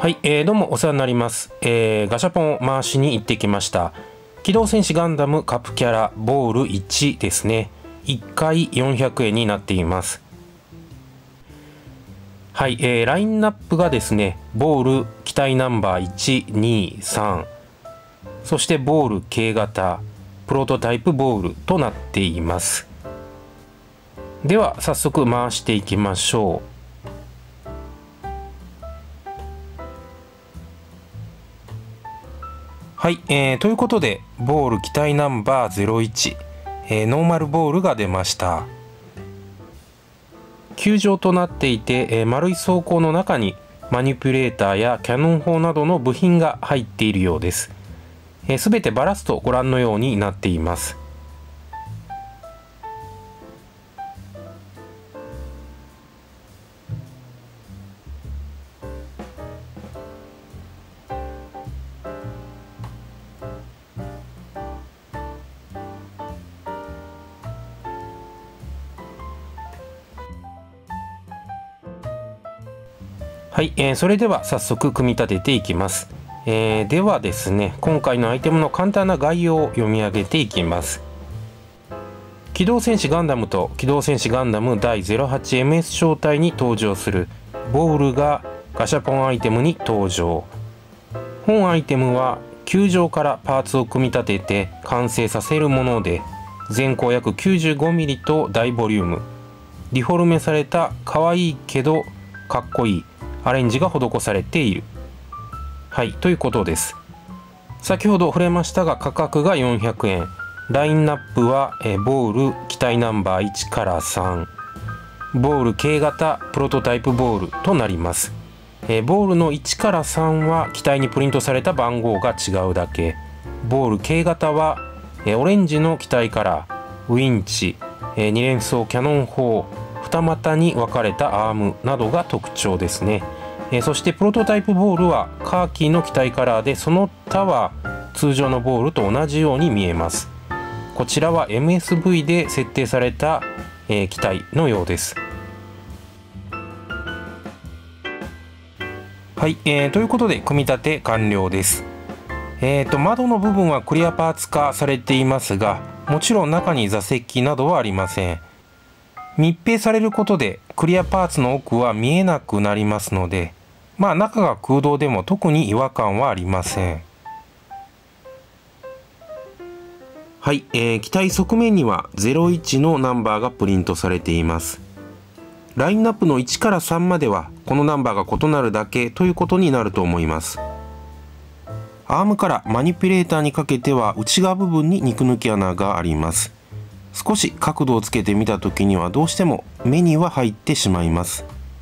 はい、どうもお世話になります。ガシャポンを回しに行ってきました。機動戦士ガンダムカプキャラボール1ですね。1回400円になっています。はい、ラインナップがですね、ボール機体ナンバー1、2、3、そしてボール軽型、プロトタイプボールとなっています。では早速回していきましょう。はい、ということでボール機体ナンバー01、ノーマルボールが出ました。球状となっていて、丸い装甲の中にマニピュレーターやキャノン砲などの部品が入っているようです。すべてバラすとご覧のようになっています。はい、それでは早速組み立てていきます。ではですね、今回のアイテムの簡単な概要を読み上げていきます。機動戦士ガンダムと機動戦士ガンダム第 08MS 小隊に登場するボールがガシャポンアイテムに登場。本アイテムは球状からパーツを組み立てて完成させるもので、全高約 95mm と大ボリューム、リフォルメされた可愛いけどかっこいいアレンジが施されている。はい、ということです。先ほど触れましたが価格が400円。ラインナップはボール機体ナンバー1から3、ボール軽型プロトタイプボールとなります。ボールの1から3は機体にプリントされた番号が違うだけ。ボール軽型はオレンジの機体カラー、ウィンチ、2連装キャノン砲、二股に分かれたアームなどが特徴ですね。そしてプロトタイプボールはカーキの機体カラーで、その他は通常のボールと同じように見えます。こちらは MSV で設定された、機体のようです。はい、ということで組み立て完了です。窓の部分はクリアパーツ化されていますが、もちろん中に座席などはありません。密閉されることでクリアパーツの奥は見えなくなりますので、中が空洞でも特に違和感はありません。はい、機体側面には01のナンバーがプリントされています。ラインナップの1から3まではこのナンバーが異なるだけということになると思います。アームからマニピュレーターにかけては内側部分に肉抜き穴があります。少し角度をつけてみた時にはどうしても目には入ってしまいます。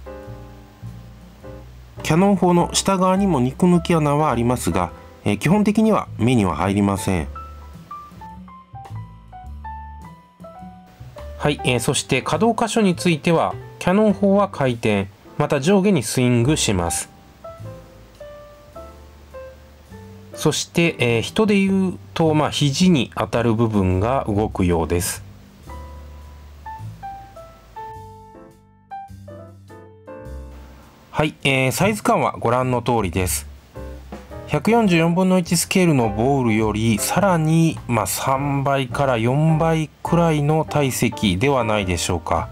キャノン砲の下側にも肉抜き穴はありますが、基本的には目には入りません。はい、そして可動箇所についてはキャノン砲は回転、また上下にスイングします。そして、人でいうと、肘に当たる部分が動くようです。はい、サイズ感はご覧の通りです。144分の1スケールのボールよりさらに、3倍から4倍くらいの体積ではないでしょうか。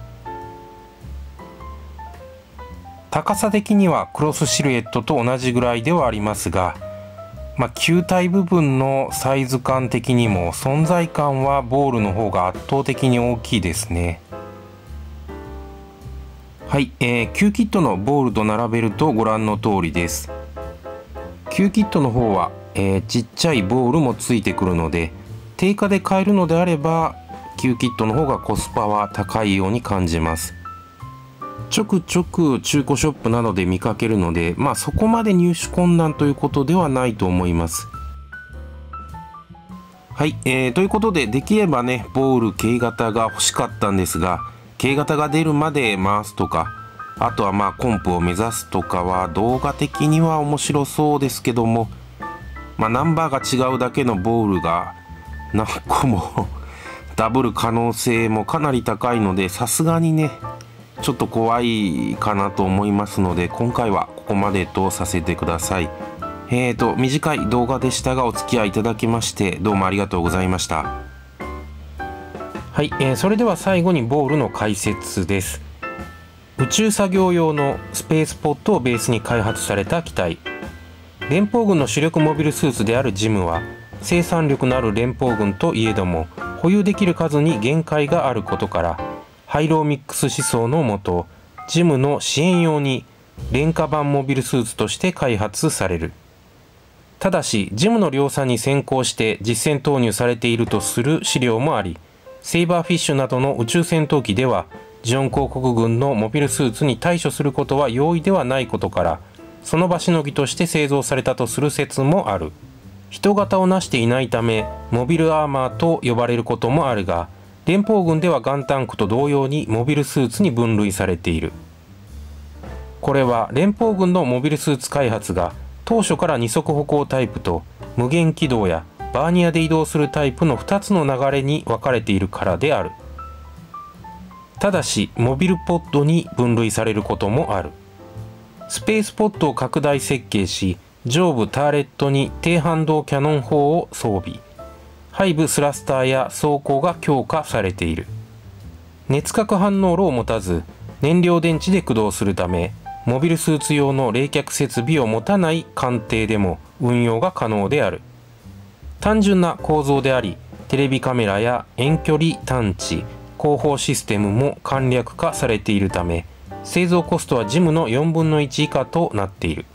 高さ的にはクロスシルエットと同じぐらいではありますが、球体部分のサイズ感的にも存在感はボールの方が圧倒的に大きいですね。はい、旧キットのボールと並べるとご覧の通りです。旧キットの方は、ちっちゃいボールもついてくるので、定価で買えるのであれば旧キットの方がコスパは高いように感じます。ちょくちょく中古ショップなどで見かけるので、そこまで入手困難ということではないと思います。はい、ということでできればね、ボール軽型が欲しかったんですが、軽型が出るまで回すとか、あとはコンプを目指すとかは動画的には面白そうですけども、ナンバーが違うだけのボールが何個もダブる可能性もかなり高いので、さすがにねちょっと怖いかなと思いますので、今回はここまでとさせてください。短い動画でしたがお付き合いいただきましてどうもありがとうございました。はい、それでは最後にボールの解説です。宇宙作業用のスペースポットをベースに開発された機体。連邦軍の主力モビルスーツであるジムは生産力のある連邦軍といえども保有できる数に限界があることからハイローミックス思想のもとジムの支援用に廉価版モビルスーツとして開発される。ただしジムの量産に先行して実戦投入されているとする資料もあり、セイバーフィッシュなどの宇宙戦闘機ではジオン公国軍のモビルスーツに対処することは容易ではないことからその場しのぎとして製造されたとする説もある。人型を成していないためモビルアーマーと呼ばれることもあるが、連邦軍ではガンタンクと同様にモビルスーツに分類されている。これは連邦軍のモビルスーツ開発が当初から二足歩行タイプと無限軌道やバーニアで移動するタイプの2つの流れに分かれているからである。ただしモビルポッドに分類されることもある。スペースポッドを拡大設計し上部ターレットに低反動キャノン砲を装備、背部スラスターや装甲が強化されている。熱核反応炉を持たず燃料電池で駆動するためモビルスーツ用の冷却設備を持たない艦艇でも運用が可能である。単純な構造でありテレビカメラや遠距離探知広報システムも簡略化されているため製造コストはジムの4分の1以下となっている。